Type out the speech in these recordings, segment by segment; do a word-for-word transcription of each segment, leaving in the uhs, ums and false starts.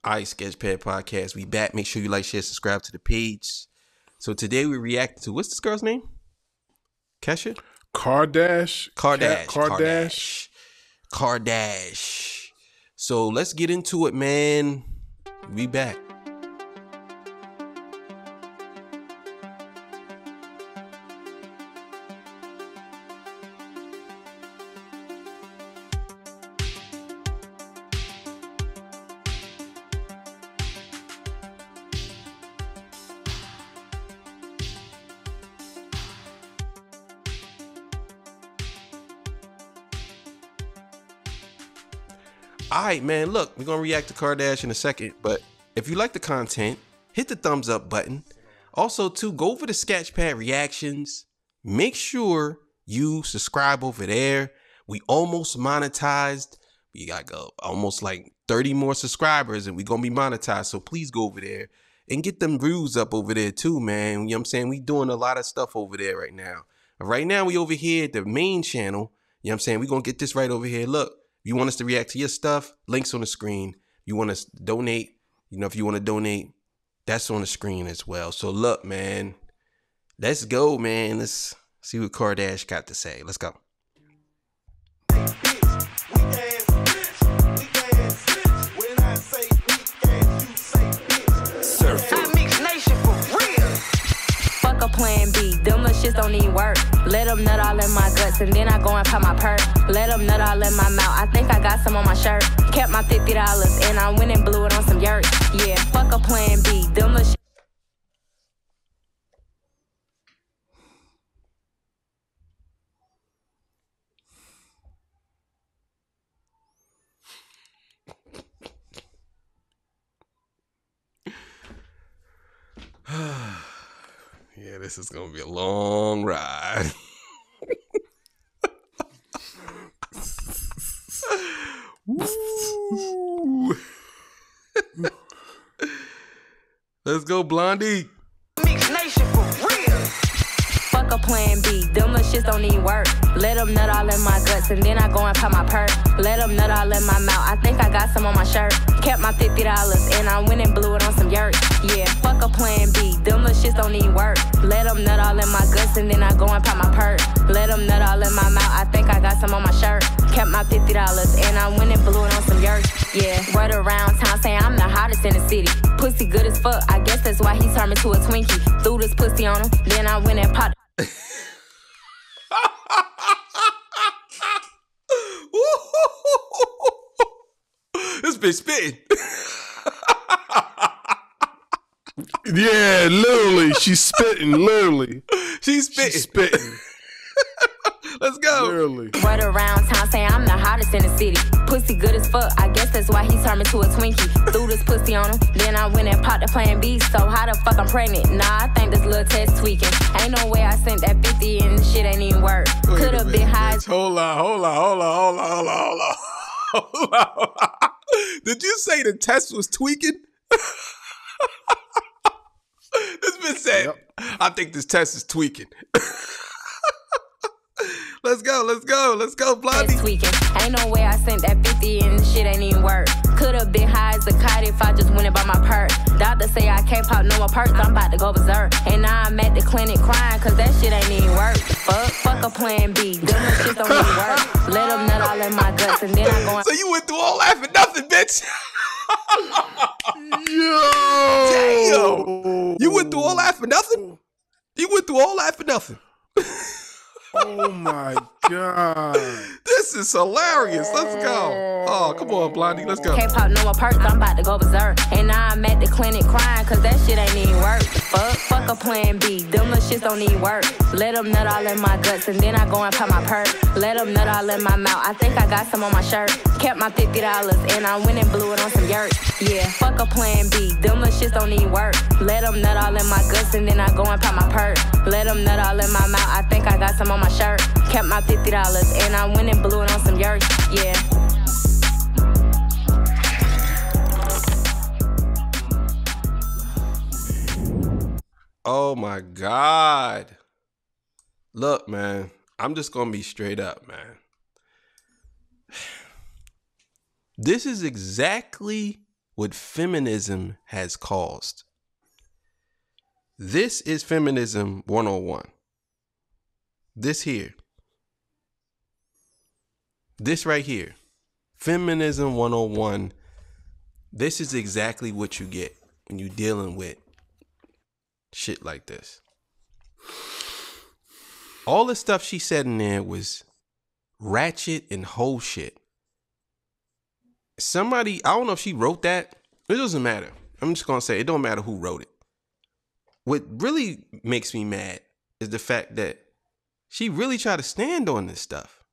All right, Sketchpad Podcast. We back. Make sure you like, share, subscribe to the page. So today we reacting to, what's this girl's name? Kesha? Kardash. Kardash. Kardash. Kardash. Kardash. So let's get into it, man. We back. All right, man, look, we're going to react to Kardash in a second, but if you like the content, hit the thumbs up button. Also, too, go over to Sketchpad Reactions. Make sure you subscribe over there. We almost monetized. We got uh, almost like thirty more subscribers, and we're going to be monetized, so please go over there and get them views up over there, too, man. You know what I'm saying? We doing a lot of stuff over there right now. Right now, we over here at the main channel. You know what I'm saying? We're going to get this right over here. Look. If you want us to react to your stuff, links on the screen. You want us to donate, you know, if you want to donate, that's on the screen as well. So look, man, let's go, man. Let's see what Kardash got to say. Let's go. Fuck a plan B, them little shits don't even work. Let them nut all in my guts, and then I go and pop my perk. Let them nut all in my mouth, I think I got some on my shirt. Kept my fifty dollars, and I went and blew it on some yurt. Yeah, fuck a plan B, them little shits. Yeah, this is gonna be a long ride. Let's go, Blondie. Mixed Nation for real. Fuck a plan B, them little shits don't even work. Let them nut all in my guts, and then I go and pop my perk. Let them nut all in my mouth, I think I got some on my shirt. Kept my fifty dollars, and I went and blew it on some yurt. Yeah, fuck a plan B, them little shits don't even work. Let them nut all in my guts, and then I go and pop my perk. Let them nut all in my mouth, I think I got some on my shirt. Kept my fifty dollars, and I went and blew it on some yurt. Yeah, right around town saying I'm the hottest in the city. Pussy good as fuck, I guess that's why he turned me to a Twinkie. Threw this pussy on him, then I went and popped. This bitch spitting. Yeah, literally, she's spitting. Literally, she's spitting. She's spitting. Let's go. Literally. Right around town saying I'm the hottest in the city. Pussy good as fuck, I guess that's why he turned me to a Twinkie. Threw this pussy on him, then I went and popped the plan B. So how the fuck I'm pregnant? Nah, I think this little test tweaking. Ain't no way I sent that fifty and this shit ain't even work. Could've been high. Hold on, hold on, hold on, hold on, hold on, hold on. Hold on. Did you say the test was tweaking? This bitch said, yep. I think this test is tweaking. Let's go, let's go, let's go, Blondie. Tweaking. Ain't no way I sent that fifty and this shit ain't even work. Could've been high as a kite if I just went and bought my perk. Doctor say I can't pop no more perks, I'm about to go berserk. And now I'm at the clinic crying cause that shit ain't even work. Fuck, fuck a plan B, them little shit don't even work. Let them nut all in my guts and then I go. So you went through all that for nothing, bitch. Yo. Damn. You went through all that for nothing? You went through all that for nothing? Oh my God. This is hilarious. Let's go. Oh, come on, Blondie. Let's go. Can't pop no more perks, I'm about to go berserk. And now I'm at the clinic crying cause that shit ain't even work. Fuck, fuck a plan B, them little shits don't even work. Let them nut all in my guts and then I go and pop my perk. Let them nut all in my mouth, I think I got some on my shirt. Kept my fifty dollars and I went and blew it on some yurt. Yeah, fuck a plan B, them little shits don't even work. Let them nut all in my guts and then I go and pop my perk. Let them nut all in my mouth, I think I got some on my shirt. Kept my fifty dollars and I went and blew it on some yurt. Yeah. Oh my God. Look, man, I'm just gonna be straight up, man. This is exactly what feminism has caused. This is Feminism one oh one. This here. This right here. Feminism one oh one. This is exactly what you get when you're dealing with shit like this. All the stuff she said in there was ratchet and whole shit. Somebody, I don't know if she wrote that. It doesn't matter. I'm just going to say it don't matter who wrote it. What really makes me mad is the fact that she really tried to stand on this stuff.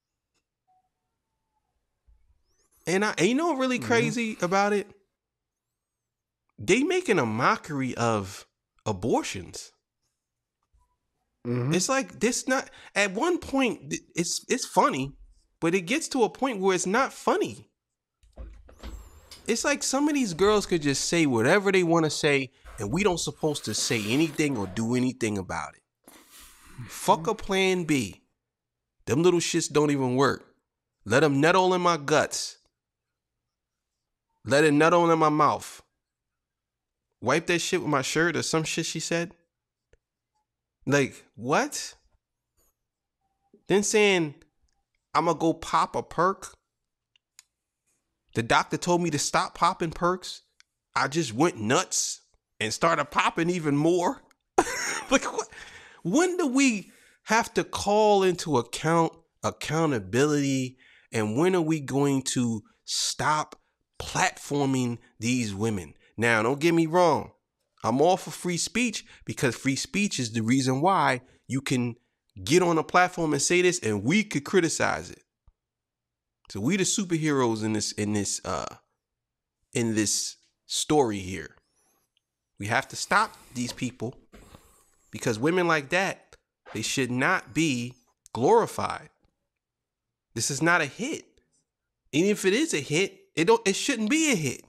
And, I, and you know what really crazy mm-hmm. about it? They making a mockery of abortions. Mm-hmm. It's like this not at one point it's it's funny, but it gets to a point where it's not funny. It's like some of these girls could just say whatever they want to say, and we don't supposed to say anything or do anything about it. Mm-hmm. Fuck a plan B. Them little shits don't even work. Let them nut all in my guts. Let it nut all in my mouth. Wipe that shit with my shirt or some shit she said. Like, what? Then saying, I'm going to go pop a perk. The doctor told me to stop popping perks. I just went nuts and started popping even more. Like, what? When do we have to call into account accountability? And when are we going to stop platforming these women? Now, don't get me wrong. I'm all for free speech because free speech is the reason why you can get on a platform and say this and we could criticize it. So we the superheroes in this in this uh in this story here. We have to stop these people because women like that, they should not be glorified. This is not a hit. And if it is a hit, it don't it shouldn't be a hit.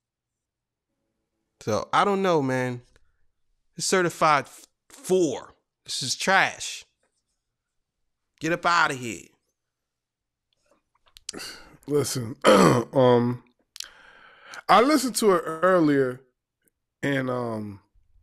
So I don't know, man. It's certified f- four. This is trash. Get up out of here. Listen, um, I listened to it earlier, and um,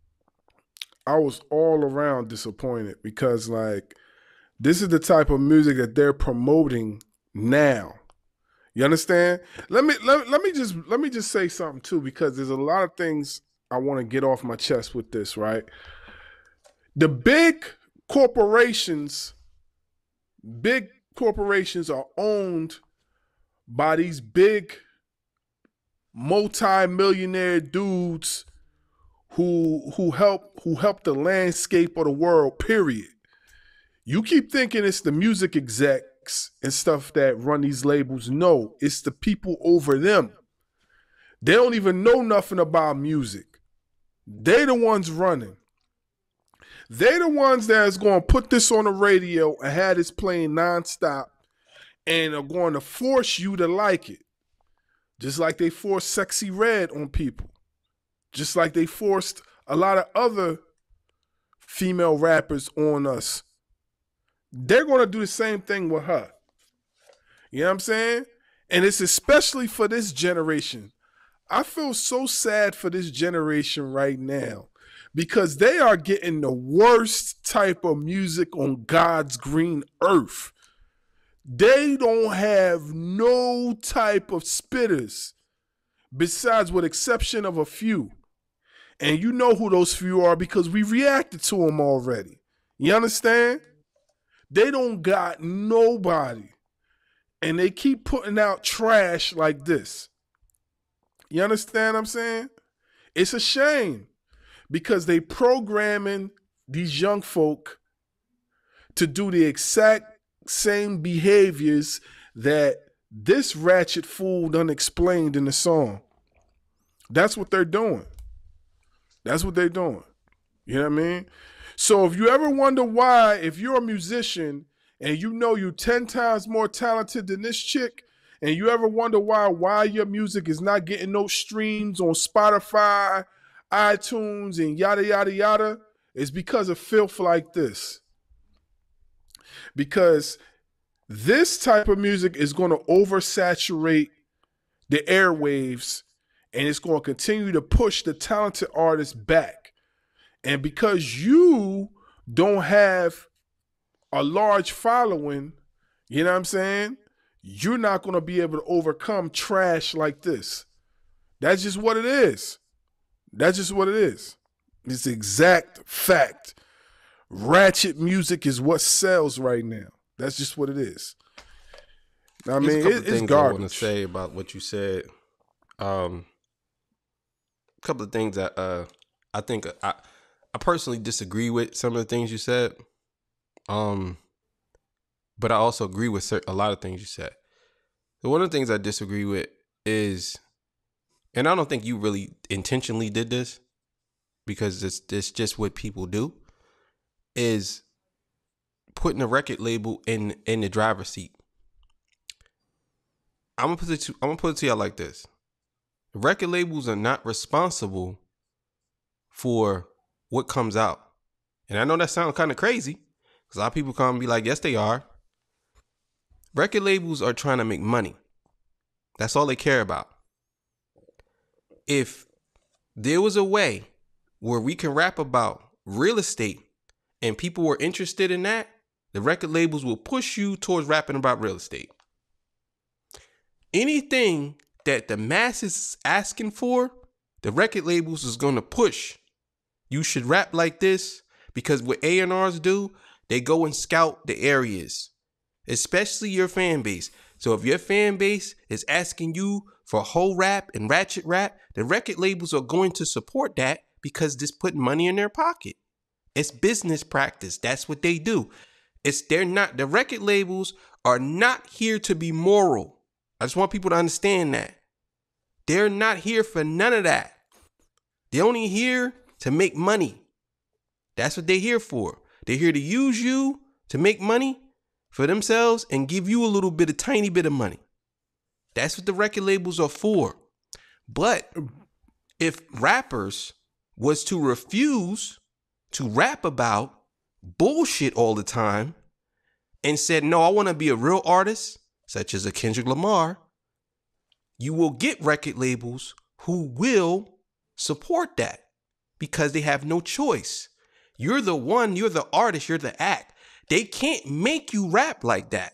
I was all around disappointed because, like, this is the type of music that they're promoting now. You understand? Let me let, let me just let me just say something too, because there's a lot of things I want to get off my chest with this, right? The big corporations, big corporations are owned by these big multi-millionaire dudes who who help who help the landscape of the world, period. You keep thinking it's the music execs and stuff that run these labels. No, it's the people over them. They don't even know nothing about music. They the ones running. They the ones that is going to put this on the radio and have this playing nonstop and are going to force you to like it. Just like they forced Sexy Red on people. Just like they forced a lot of other female rappers on us. They're going to do the same thing with her. You know what I'm saying? And it's especially for this generation. I feel so sad for this generation right now because they are getting the worst type of music on God's green earth. They don't have no type of spitters besides with exception of a few. And you know who those few are because we reacted to them already. You understand? They don't got nobody. And they keep putting out trash like this. You understand what I'm saying? It's a shame because they programming these young folk to do the exact same behaviors that this ratchet fool done explained in the song. That's what they're doing. That's what they're doing. You know what I mean? So if you ever wonder why, if you're a musician and you know you're ten times more talented than this chick, and you ever wonder why why your music is not getting no streams on Spotify, iTunes, and yada, yada, yada, it's because of filth like this. Because this type of music is going to oversaturate the airwaves, and it's going to continue to push the talented artists back. And because you don't have a large following, you know what I'm saying? You're not going to be able to overcome trash like this. That's just what it is. That's just what it is. It's exact fact. Ratchet music is what sells right now. That's just what it is. I mean, There's a couple it, it's things garbage. I want to say about what you said. Um, a couple of things that uh, I think I, I personally disagree with some of the things you said. Um, but I also agree with a lot of things you said. So one of the things I disagree with is, and I don't think you really intentionally did this, because it's, it's just what people do, is putting a record label in, in the driver's seat. I'm gonna put it to, I'm gonna put it to y'all like this. Record labels are not responsible for what comes out. And I know that sounds kind of crazy, because a lot of people come and be like, yes, they are. Record labels are trying to make money. That's all they care about. If there was a way where we can rap about real estate and people were interested in that, the record labels will push you towards rapping about real estate. Anything that the masses is asking for, the record labels is going to push. You should rap like this, because what A and R's do, they go and scout the areas, especially your fan base. So if your fan base is asking you for whole rap and ratchet rap, the record labels are going to support that, because this put money in their pocket. It's business practice. That's what they do. It's they're not, the record labels are not here to be moral. I just want people to understand that. They're not here for none of that. They're only here to make money. That's what they're here for. They're here to use you to make money for themselves and give you a little bit, a tiny bit of money. That's what the record labels are for. But if rappers was to refuse to rap about bullshit all the time and said, no, I want to be a real artist, such as a Kendrick Lamar, you will get record labels who will support that, because they have no choice. You're the one, you're the artist, you're the act. They can't make you rap like that.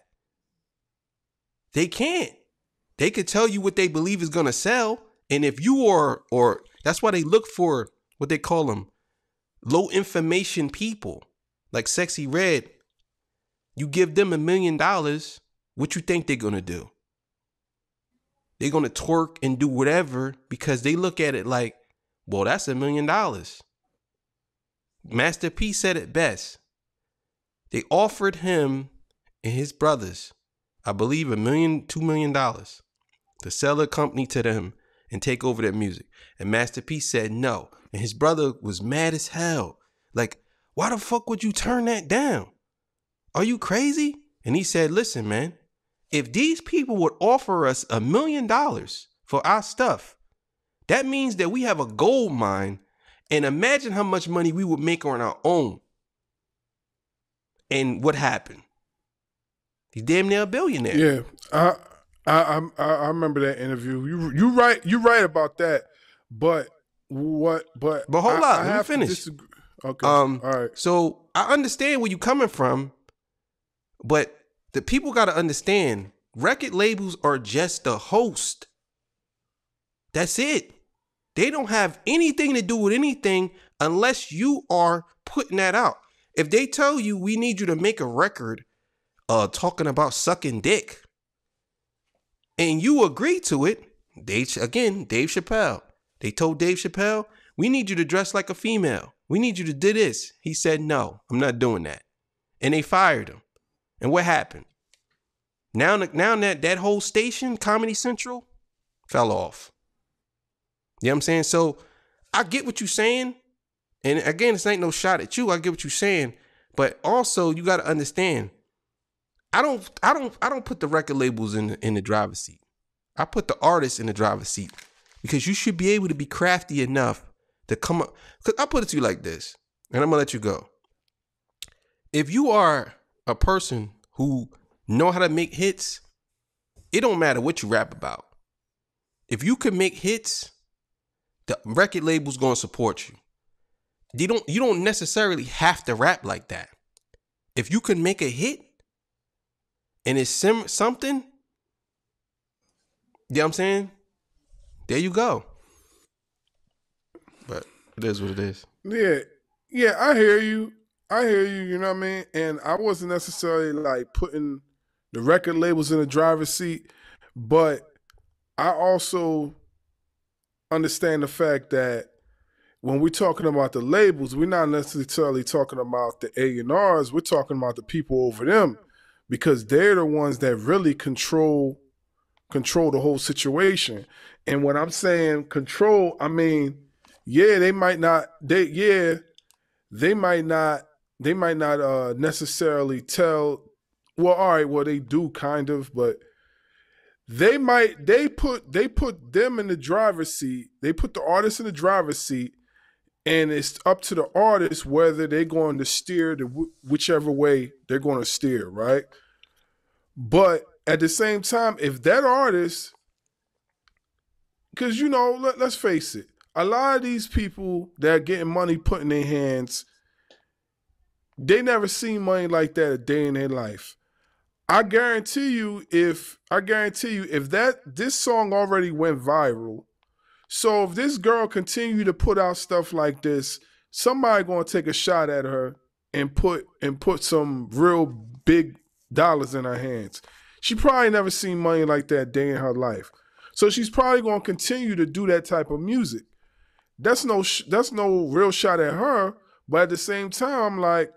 They can't. They could tell you what they believe is going to sell. And if you are, or that's why they look for what they call them, low information people like Sexy Red. You give them a million dollars, what you think they're going to do? They're going to twerk and do whatever, because they look at it like, well, that's a million dollars. Master P said it best. They offered him and his brothers, I believe, a million, two million dollars to sell a company to them and take over their music. And Master P said no. And his brother was mad as hell. Like, why the fuck would you turn that down? Are you crazy? And he said, listen, man, if these people would offer us a million dollars for our stuff, that means that we have a gold mine. And imagine how much money we would make on our own. And what happened? He's damn near a billionaire. Yeah, I I I, I remember that interview. You you right you right about that. But what? But but hold I, on, I let me finish. Disagree. Okay. Um. All right. So I understand where you're coming from, but the people got to understand, record labels are just the host. That's it. They don't have anything to do with anything unless you are putting that out. If they tell you we need you to make a record uh, talking about sucking dick, and you agree to it, they, again, Dave Chappelle. They told Dave Chappelle, we need you to dress like a female. We need you to do this. He said, no, I'm not doing that. And they fired him. And what happened? Now, now that, that whole station, Comedy Central, fell off. You know what I'm saying? So I get what you're saying. And again, this ain't no shot at you. I get what you're saying. But also you got to understand, I don't I don't I don't put the record labels in the, in the driver's seat. I put the artists in the driver's seat, because you should be able to be crafty enough to come up. Because I put it to you like this, and I'm going to let you go. If you are a person who know how to make hits, it don't matter what you rap about. If you can make hits The record label's gonna support you. You don't you don't necessarily have to rap like that. If you can make a hit and it's sim- something, you know what I'm saying? There you go. But it is what it is. Yeah. Yeah, I hear you. I hear you, you know what I mean? And I wasn't necessarily like putting the record labels in the driver's seat, but I also understand the fact that when we're talking about the labels, we're not necessarily talking about the A and R's, we're talking about the people over them, because they're the ones that really control control the whole situation. And when I'm saying control, I mean, yeah, they might not they yeah, they might not they might not uh necessarily tell, well, all right, well, they do kind of, but they might they put they put them in the driver's seat. They put the artist in the driver's seat, and it's up to the artist whether they're going to steer the whichever way they're going to steer, right? But at the same time, if that artist, because, you know, let, let's face it, a lot of these people that are getting money put in their hands, they never seen money like that a day in their life. I guarantee you, if I guarantee you, if that this song already went viral, so if this girl continue to put out stuff like this, somebody gonna take a shot at her and put and put some real big dollars in her hands. She probably never seen money like that a day in her life, so she's probably gonna continue to do that type of music. That's no sh- that's no real shot at her, but at the same time, like,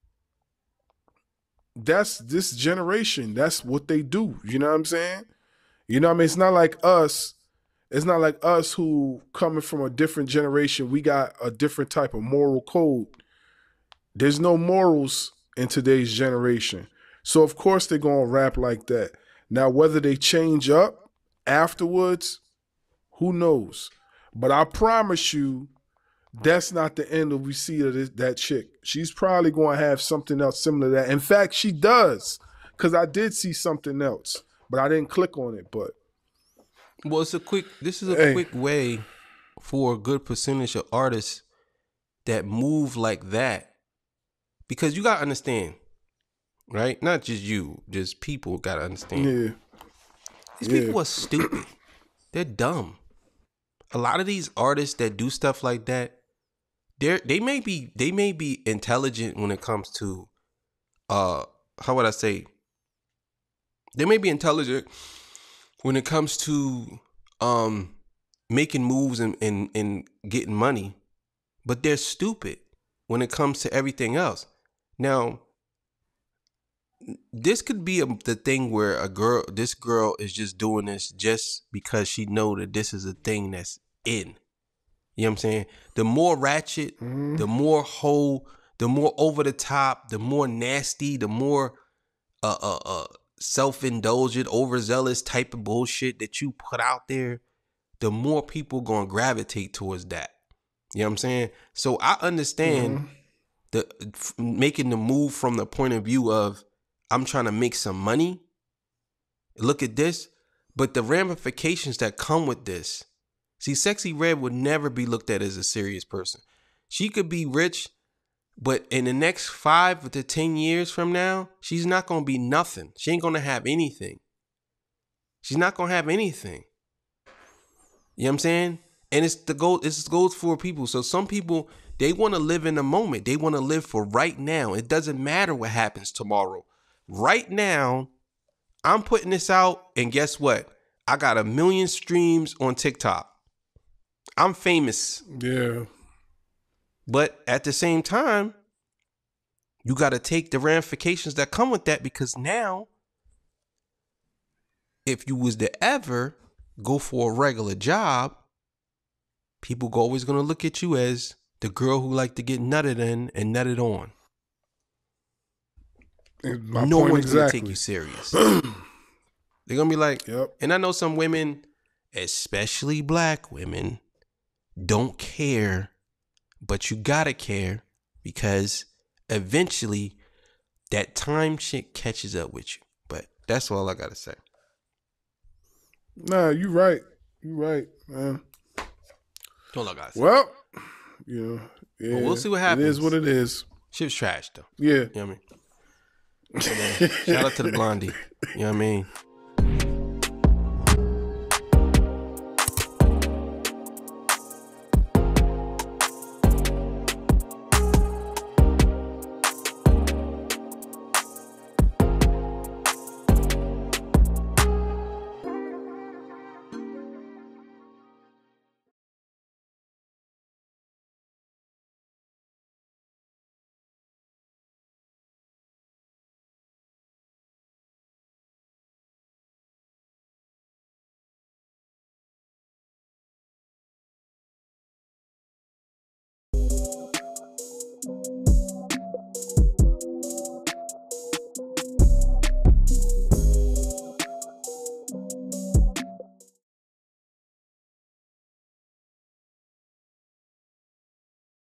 that's this generation. That's what they do. You know what I'm saying? You know what I mean? It's not like us. It's not like us who coming from a different generation. We got a different type of moral code. There's no morals in today's generation. So of course they're going to rap like that. Now, whether they change up afterwards, who knows? But I promise you, that's not the end of we see of this, that chick. She's probably going to have something else similar to that. In fact, she does, because I did see something else, but I didn't click on it. But well, it's a quick. This is a hey. quick way for a good percentage of artists that move like that, because you gotta understand, right? Not just you, just people gotta understand. Yeah, these yeah. people are stupid. They're dumb. A lot of these artists that do stuff like that, They they may be they may be intelligent when it comes to uh how would I say they may be intelligent when it comes to um making moves and, and, and getting money, but they're stupid when it comes to everything else. Now, this could be a, the thing where a girl this girl is just doing this just because she know that this is a thing that's in. You know what I'm saying? The more ratchet, mm-hmm. the more whole, the more over the top, the more nasty, the more uh, uh, uh, self-indulgent, overzealous type of bullshit that you put out there, the more people gonna gravitate towards that. You know what I'm saying? So I understand mm-hmm. the f- making the move from the point of view of I'm trying to make some money. Look at this, but the ramifications that come with this. See, Sexy Red would never be looked at as a serious person. She could be rich, but in the next five to ten years from now, she's not going to be nothing. She ain't going to have anything. She's not going to have anything. You know what I'm saying? And it's the goal. It goes for people. So some people, they want to live in the moment. They want to live for right now. It doesn't matter what happens tomorrow. Right now, I'm putting this out, and guess what? I got a million streams on TikTok. I'm famous. Yeah. But at the same time, you got to take the ramifications that come with that, because now, if you was to ever go for a regular job, people are always going to look at you as the girl who like to get nutted in and nutted on. My no one's exactly. going to take you serious. They're going to be like, yep. And I know some women, especially black women, don't care, but you gotta care, because eventually that time shit catches up with you. But that's all I gotta say. Nah, you right. You right, man. All I got. Well, you know, yeah, well, we'll see what happens. It is what it is. Shit's trash though. Yeah. You know what I mean? So, man, shout out to the Blondie. You know what I mean?